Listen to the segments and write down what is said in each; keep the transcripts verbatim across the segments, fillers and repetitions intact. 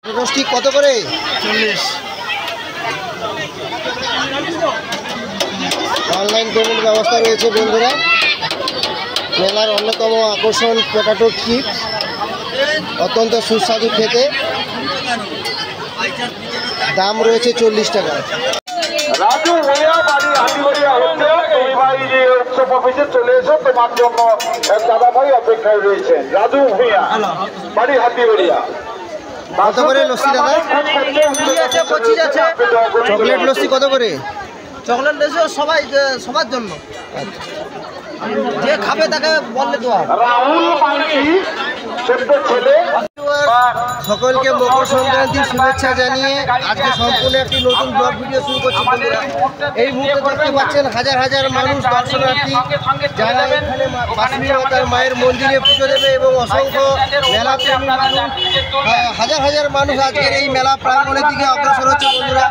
রোস্টি কত করে? চল্লিশ। অনলাইন পেমেন্ট ব্যবস্থা রয়েছে বন্ধুরা। মেলার অন্যতম আকর্ষণ পটাটো চিপস, অত্যন্ত সুস্বাদু খেতে, দাম রয়েছে চল্লিশ টাকা। রাজু ভূঁইয়া বাড়ি হাতিবাড়িয়া হচ্ছে, তুমি ভাই যে উৎসব অফিসে চলে এসো, তোমার জন্য এক দাদা ভাই অপেক্ষায় রয়েছেন। রাজু ভূঁইয়া বাড়ি হাতিবাড়িয়া। কত করে লস্যি দাদা? পঁচিশ আছে। চকলেট লস্যি কত করে? চকলেট দেশে সবাই সবার জন্য, যে খাবে তাকে বললে তো রাহুল মান্টি ছোট্ট ছেলে। সকলকে মকর সংক্রান্তির শুভেচ্ছা জানিয়ে আজকে সম্পূর্ণ একটি নতুন ব্লগ ভিডিও শুরু করছি বন্ধুরা। এই মুহূর্তে দেখতে পাচ্ছেন হাজার হাজার মানুষ দর্শনার্থী, যারা এখানে বাসন্তী মাতার মায়ের মন্দিরে পুজো দেবে এবং অসংখ্য মেলা প্রেমী মানুষ, হাজার হাজার মানুষ আজকের এই মেলা প্রাঙ্গণের দিকে অগ্রসর হচ্ছে বন্ধুরা।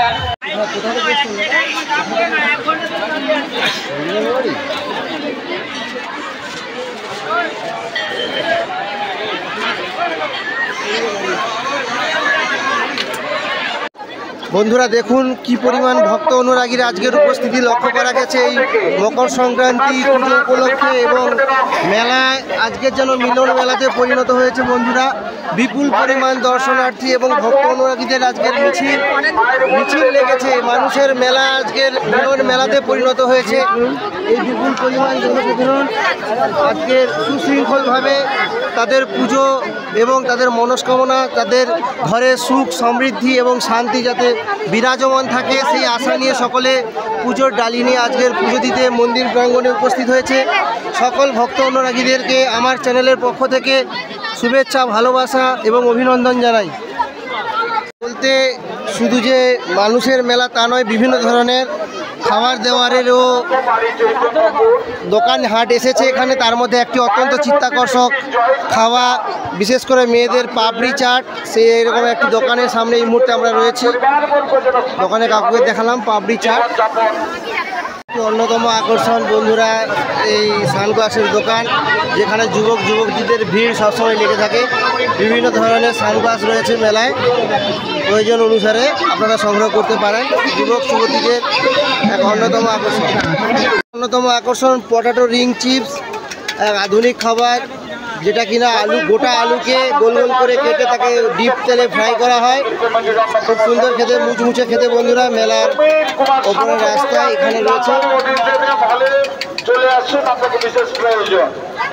বন্ধুরা দেখুন কি পরিমাণ ভক্ত অনুরাগীর আজকের উপস্থিতি লক্ষ্য করা গেছে এই মকর সংক্রান্তি পুজো উপলক্ষে, এবং মেলায় আজকের যেন মিলন মেলাতে পরিণত হয়েছে বন্ধুরা। বিপুল পরিমাণ দর্শনার্থী এবং ভক্ত অনুরাগীদের আজকের মিছিল মিছিল লেগেছে। মানুষের মেলা আজকের মিলন মেলাতে পরিণত হয়েছে। এই বিপুল পরিমাণ জনসাধারণ আজকের সুশৃঙ্খলভাবে তাদের পুজো এবং তাদের মনস্কামনা, তাদের ঘরে সুখ সমৃদ্ধি এবং শান্তি যাতে বিরাজমান থাকে সেই আশা নিয়ে সকলে পুজোর ডালি নিয়ে আজকের পুজো দিতে মন্দির প্রাঙ্গণে উপস্থিত হয়েছে। সকল ভক্ত অনুরাগীদেরকে আমার চ্যানেলের পক্ষ থেকে শুভেচ্ছা, ভালোবাসা এবং অভিনন্দন জানাই। বলতে শুধু যে মানুষের মেলা তা নয়, বিভিন্ন ধরনের খাবার দাবারেরও দোকান হাট এসেছে এখানে। তার মধ্যে একটি অত্যন্ত চিত্তাকর্ষক খাওয়া, বিশেষ করে মেয়েদের পাপড়ি চাট, সেই এরকম একটি দোকানের সামনে এই মুহূর্তে আমরা রয়েছি। দোকানে কাকুকে দেখালাম পাপড়ি চাট। অন্যতম আকর্ষণ বন্ধুরা এই সানগ্লাসের দোকান, যেখানে যুবক যুবতীদের ভিড় সবসময় লেগে থাকে। বিভিন্ন ধরনের সানগ্লাস রয়েছে মেলায়, প্রয়োজন অনুসারে আপনারা সংগ্রহ করতে পারেন। যুবক যুবতীদের এক অন্যতম আকর্ষণ অন্যতম আকর্ষণ পটাটো রিং চিপস, এক আধুনিক খাবার, যেটা কিনা আলু গোটা আলুকে গোল গোল করে কেটে তাকে ডিপ তেলে ফ্রাই করা হয়। খুব সুন্দর খেতে, মুচমুচে খেতে বন্ধুরা। মেলার ওপরের রাস্তায় এখানে রয়েছে। চলে আসুন, আপনাকে বিশেষ প্রয়োজন।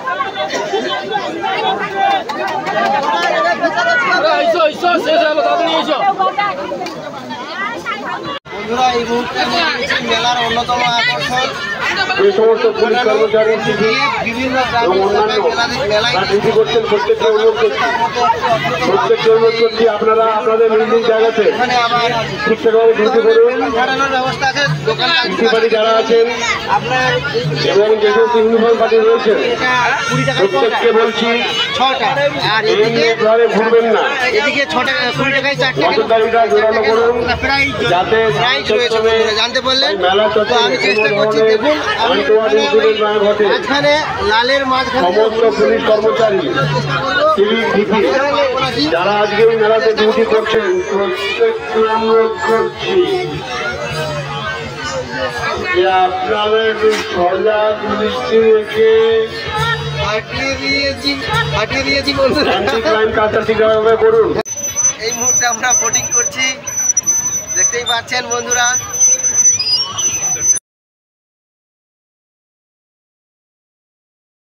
বন্ধুরা এই মুহূর্তে মেলার অন্যতম আকর্ষণ এই সমস্ত পুলিশ কর্মচারী বিভিন্ন মেলায় করছেন, প্রত্যেককে অনুরোধ করছি প্রত্যেককে অনুরোধ করছি আপনারা আপনাদের নিজ নিজ জায়গাতে ঠিকঠাকভাবে ডিউটি করুন। ব্যবস্থা আছে। দোকান পার্টি যারা আছেন এবং যে সমস্ত ইউনিফর্ম পার্টি রয়েছেন প্রত্যেককে বলছি ছটা, আর এদিকে ভুলবেন না, এদিকে ছটা কুড়ি টাকায় চারটে নজরদারিটা জোরালো করুন যাতে জানতে পারলেন। মেলা তো আমি চেষ্টা করছি, দেখুন মাঝখানে লালের মাঝখানে সমস্ত পুলিশ কর্মচারী সিভিক ডিপি যারা আজকে এই মেলাতে ডিউটি করছেন প্রত্যেককে অনুরোধ করছি যে আপনারা একটু সজাগ দৃষ্টি রেখে হাঁটিয়ে দিয়েছি হাঁটিয়ে দিয়েছি বন্ধুরা। অ্যান্টি ক্রাইম কাজটা ঠিকভাবে করুন। এই মুহূর্তে আমরা বোটিং করছি, দেখতেই পাচ্ছেন বন্ধুরা।